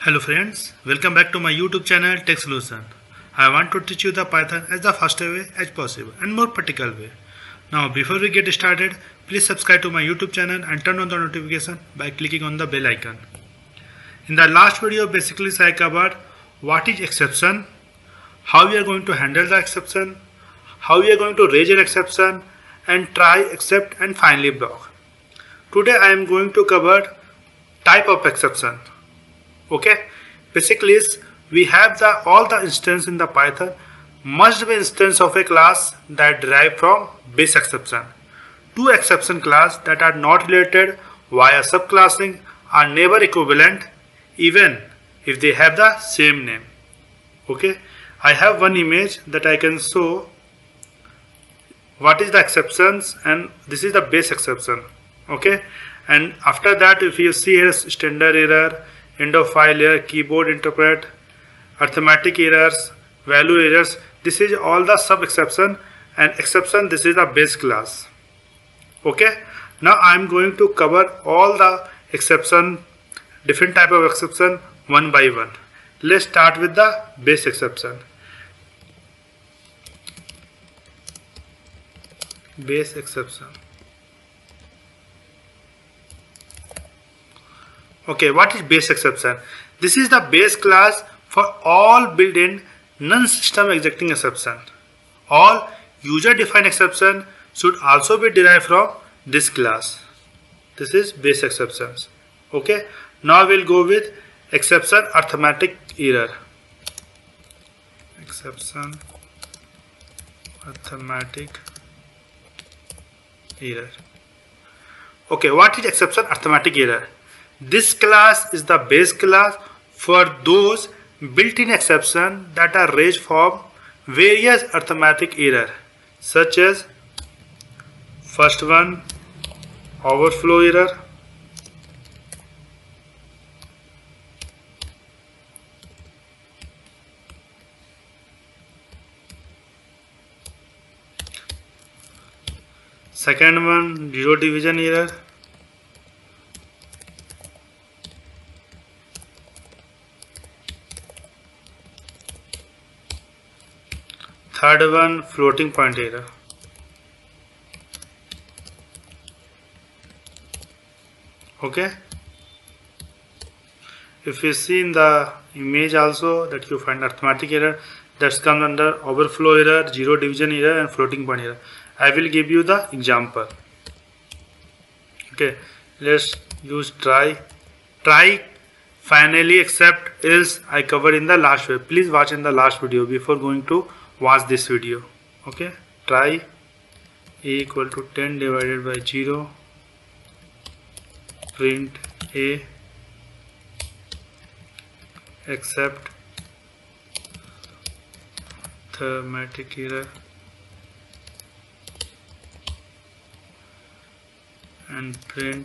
Hello friends, welcome back to my YouTube channel Tech Solution. I want to teach you the Python as the faster way as possible and more practical way. Now before we get started, please subscribe to my YouTube channel and turn on the notification by clicking on the bell icon. In the last video basically I covered what is exception, how we are going to handle the exception, how we are going to raise an exception and try, except and finally block. Today I am going to cover type of exception. Okay, basically we have all the instance in the Python must be instance of a class that derive from base exception. Two exception class that are not related via subclassing are never equivalent even if they have the same name. Okay, I have one image that I can show what is the exceptions, and this is the base exception. Okay, and after that if you see here standard error, end of file error, keyboard interpret, arithmetic errors, value errors, this is all the sub exception, and exception this is the base class. Okay, now I am going to cover all the exception, different type of exception one by one. Let's start with the base exception. Base exception. Okay, what is base exception? This is the base class for all built-in non-system executing exception. All user-defined exception should also be derived from this class. This is base exceptions. Okay, now we'll go with exception arithmetic error. Exception arithmetic error. Okay, what is exception arithmetic error? This class is the base class for those built-in exceptions that are raised from various arithmetic errors, such as first one, overflow error, second one, zero division error, third one, floating point error. Okay, if you see in the image also that you find arithmetic error, that comes under overflow error, zero division error and floating point error. I will give you the example. Okay, let's use try, finally, except, else I covered in the last video. Please watch in the last video before going to watch this video. Okay, try equal to 10 divided by 0, print a, except arithmetic error and print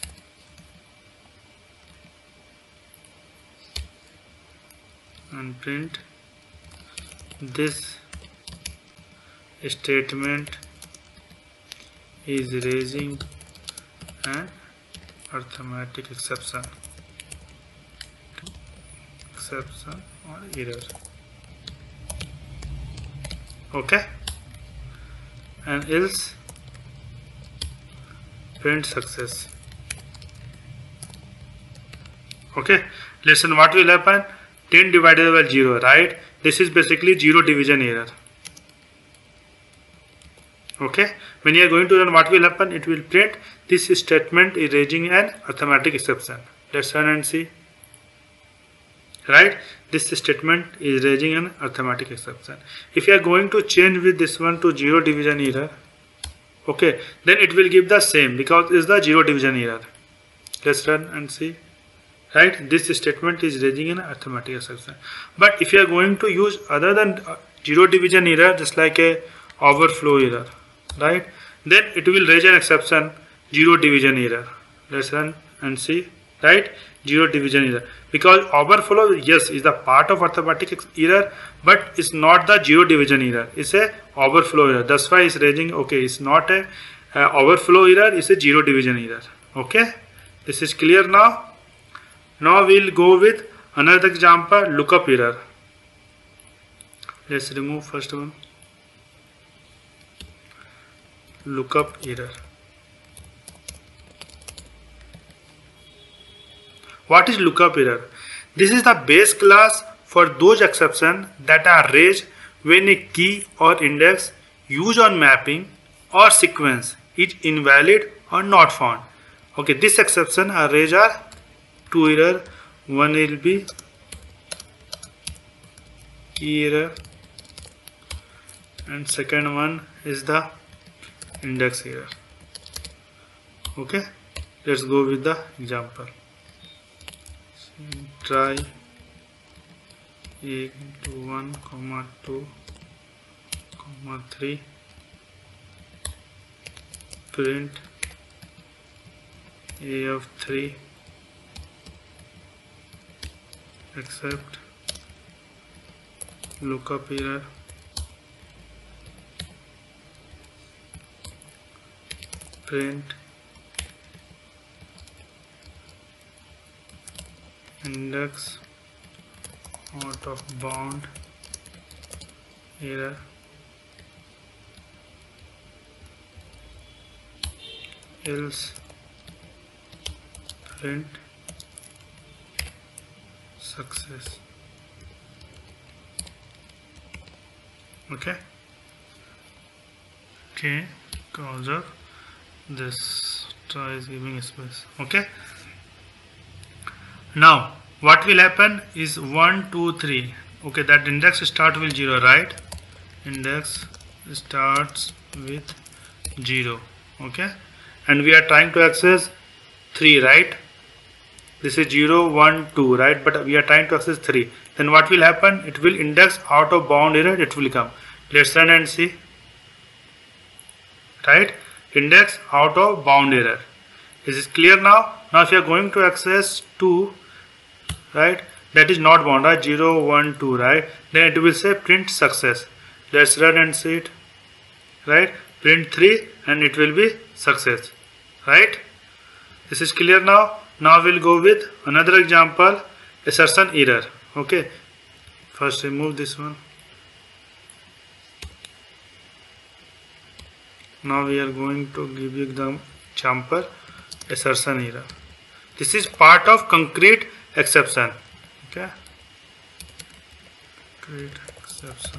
this statement is raising an arithmetic exception or error. Okay, and else print success. Okay, listen, what will happen? 10 divided by 0, right? This is basically zero division error. Okay, when you are going to run, what will happen? It will print this statement is raising an arithmetic exception. Let's run and see. Right, this statement is raising an arithmetic exception. If you are going to change with this one to zero division error, okay, then it will give the same because it's the zero division error. Let's run and see. Right, this statement is raising an arithmetic exception. But if you are going to use other than zero division error, just like a overflow error, right, then it will raise an exception zero division error. Let's run and see. Right, zero division error, because overflow, yes, is the part of arithmetic error, but it's not the zero division error. It's a overflow error. That's why it's raising. Okay, it's not a overflow error. It's a zero division error. Okay, this is clear now. Now we'll go with Another example, lookup error. Let's remove first one. Lookup error. What is lookup error? This is the base class for those exceptions that are raised when a key or index used on mapping or sequence is invalid or not found. Okay, this exception are raised are two error. One will be key error and second one is the index error. Okay, let's go with the example. Try a to 1, 2, 3, print a of 3 except lookup error, print index out of bound error, else print success. Okay, because of this try is giving space. Okay, now what will happen is 1 2 3. Okay, that index start with 0, right? Index starts with 0. Okay, and we are trying to access 3, right? This is 0 1 2, right? But we are trying to access 3. Then what will happen? It will index out of bound error. It will come. Let's run and see. Right? Index out of bound error. Is this clear now? Now if you are going to access 2, right, that is not bound, right? 0 1 2, right? Then it will say print success. Let's run and see it. Right? Print 3 and it will be success. Right? This is clear now. Now we'll go with another example, assertion error. Okay, first remove this one. Now we are going to give you the example, assertion error. This is part of concrete exception. Okay, concrete exception.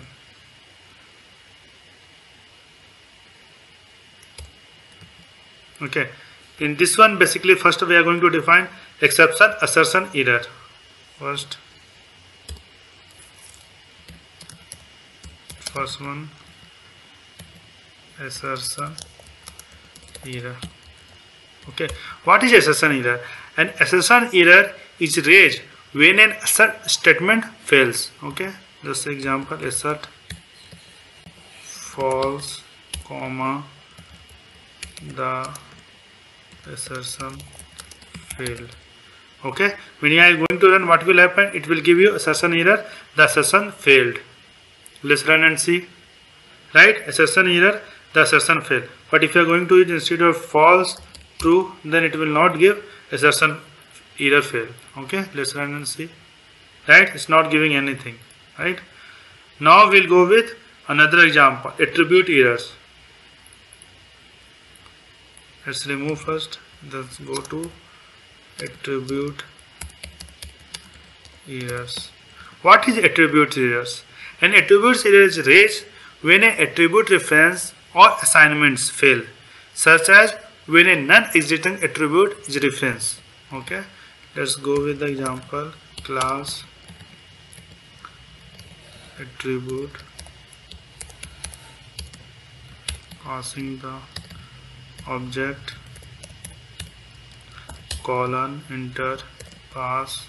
Okay, in this one basically first we are going to define exception assertion error. First one, assertion error. Okay, what is assertion error? An assertion error is raised when an assert statement fails. Okay, just example, assert false, comma, the assertion failed. Okay, when you are going to run, what will happen? It will give you assertion error, the assertion failed. Let's run and see. Right, assertion error, the assertion failed. But if you are going to use instead of false, true, then it will not give assertion error failed. Okay, let's run and see. Right, it's not giving anything. Right, now we'll go with another example, attribute errors. Let's remove first. Let's go to attribute errors. What is attribute errors? An attribute error is raised when an attribute reference or assignments fail, such as when a non-existing attribute is referenced. Okay, let's go with the example, class attribute passing the object colon enter pass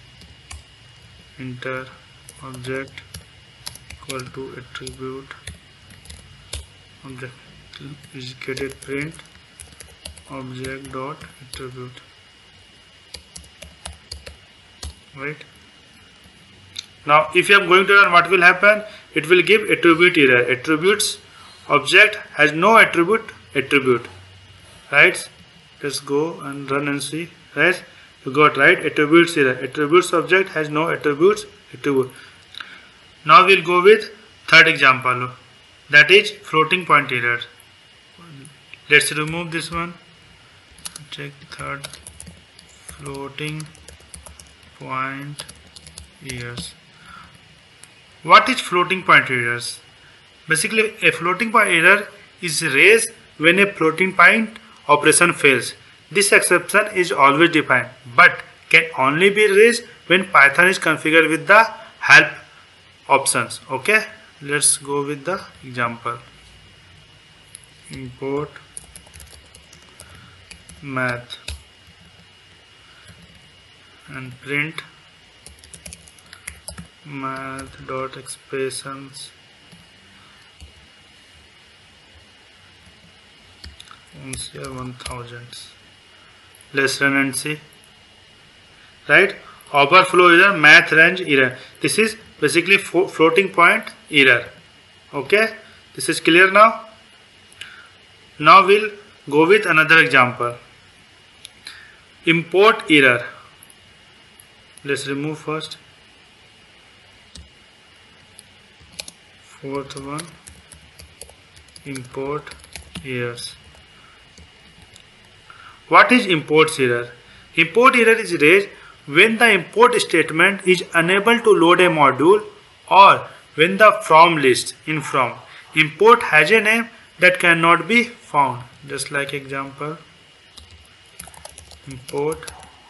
enter object equal to attribute object is getted print object dot attribute. Right, now if you are going to run, what will happen? It will give attribute error. Attributes object has no attribute. Right, let's go and run and see. Right, You got right. Attributes error. Attributes object has no attributes. Attribute. Now we'll go with third example. That is floating point error. Let's remove this one. Check third. Floating point errors. What is floating point errors? Basically, a floating point error is raised when a floating point operation fails. This exception is always defined, but can only be raised when Python is configured with the help options. Okay, let's go with the example. Import math and print math.expressions here 1000. Let's run and see. Right, overflow error, math range error. This is basically floating point error. Okay, this is clear now. Now we'll go with another example. Import error. Let's remove first. Fourth one, import errors. What is import error? Import error is raised when the import statement is unable to load a module, or when the from list in from import has a name that cannot be found. Just like example, import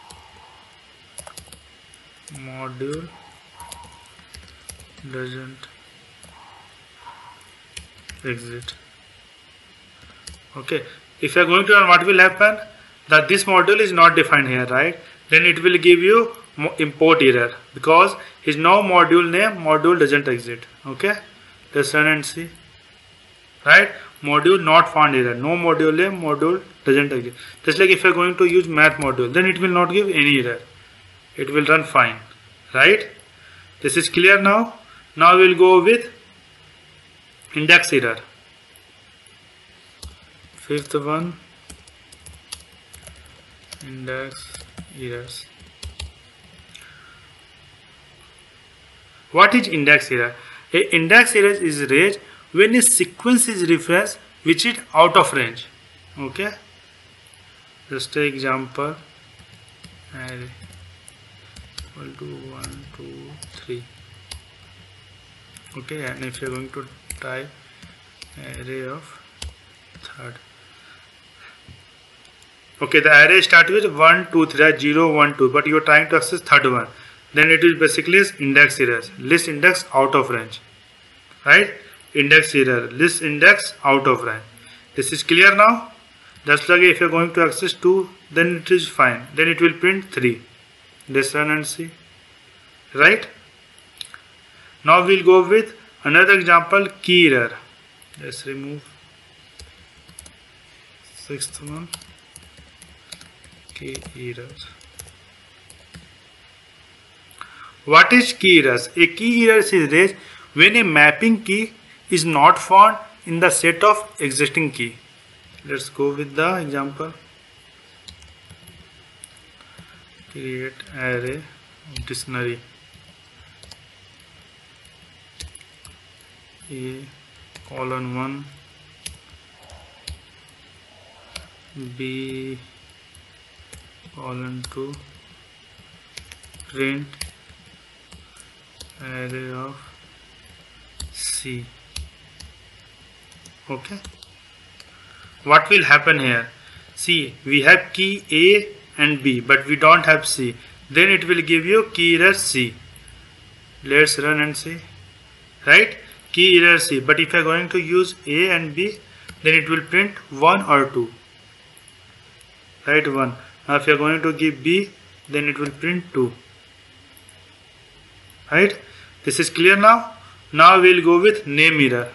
module doesn't exit. Okay, if you are going to run, what will happen? That this module is not defined here, right? Then it will give you import error because his no module name module doesn't exist. Okay, let's run and see. Right, module not found error, no module name module doesn't exist. Just like if you are going to use math module, then it will not give any error, it will run fine. Right, this is clear now. Now we will go with index error. Fifth one, index errors. What is index error? A index error is raised when a sequence is referenced which is out of range. Okay, just take example, array equal to 1 2 3. Okay, and if you are going to type array of third. Okay, the array start with 1 2 3 0 1 2, but you are trying to access third one, then it is basically index errors, list index out of range. Right, index error, list index out of range. This is clear now. Just like if you are going to access 2, then it is fine, then it will print 3. Let's run and see. Right, now we'll go with another example, key error. Let's remove sixth one, key errors. What is key errors? A key error is raised when a mapping key is not found in the set of existing key. Let's go with the example. Create array dictionary. A colon 1, B colon 2, print array of C. Okay, what will happen here? See, we have key A and B, but we don't have C. Then it will give you key error C. Let's run and see. Right, key error C, but if you are going to use A and B, then it will print 1 or 2. Right, 1. Now if you are going to give B, then it will print 2. Right, this is clear now. Now we will go with name error.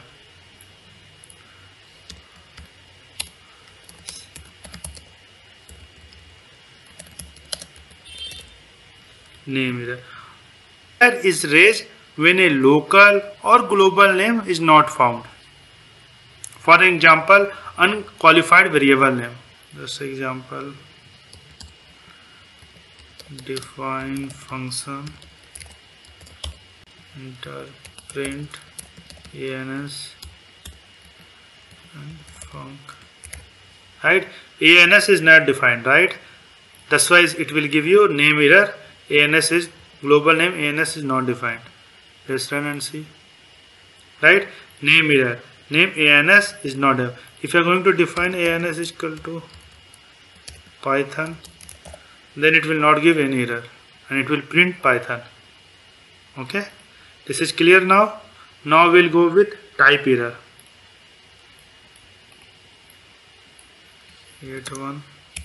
Name error. Error is raised when a local or global name is not found. For example, unqualified variable name. Just example, define function, enter print ans and func. Right, ans is not defined, right? That's why it will give you name error. ans is global name, ans is not defined. Let's run and see. Right, name error, name ans is not there. If you are going to define ans is equal to Python, then it will not give any error and it will print Python. Okay, this is clear now. Now we'll go with type error. Create one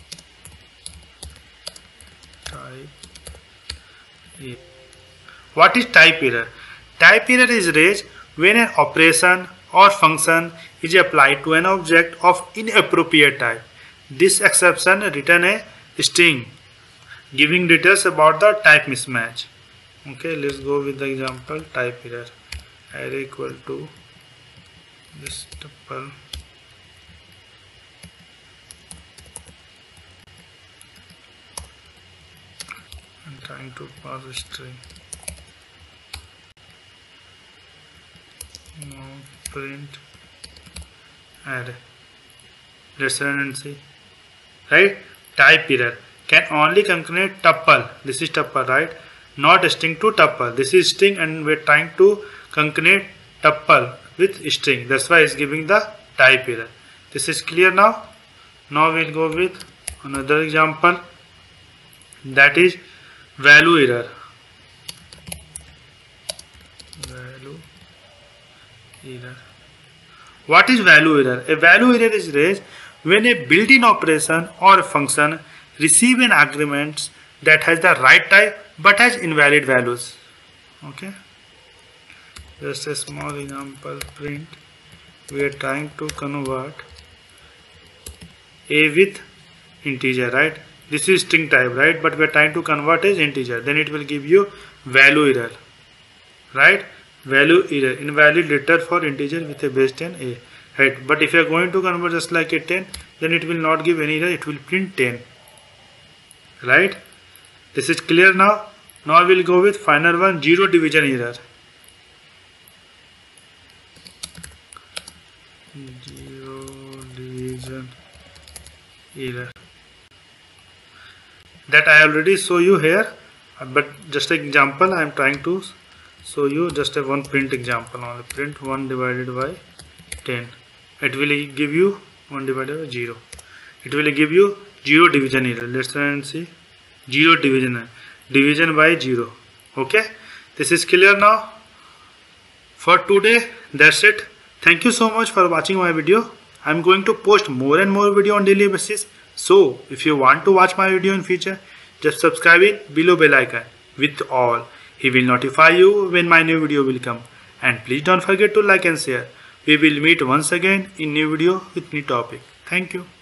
type error. What is type error? Type error is raised when an operation or function is applied to an object of inappropriate type. This exception return a string giving details about the type mismatch. Okay, let's go with the example. Type error, array equal to this tuple I'm trying to pass a string. Now print array. Let's run and see. Right, type error can only concatenate tuple. This is tuple, right? Not string to tuple. This is string and we're trying to concatenate tuple with string. That's why it's giving the type error. This is clear now. Now we'll go with another example, that is value error. Value error. What is value error? A value error is raised when a built-in operation or function receive an argument that has the right type but has invalid values. Okay, just a small example. Print, we are trying to convert a with integer, right? This is string type, right? But we are trying to convert as integer. Then it will give you value error, right? Value error, invalid letter for integer with a base 10 a, right? But if you are going to convert just like a 10, then it will not give any error. It will print 10, right? This is clear now. Now we will go with final one, zero division error. Zero division error. That I already show you here, but just an example I am trying to show you. Just a one print example only. Print 1 divided by 10. It will give you 1 divided by 0. It will give you zero division error. Let's try and see. Zero division by 0. Okay, this is clear now. For today, that's it. Thank you so much for watching my video. I am going to post more and more video on daily basis. So if you want to watch my video in future, just subscribe it below bell icon with all. He will notify you when my new video will come. And please don't forget to like and share. We will meet once again in new video with new topic. Thank you.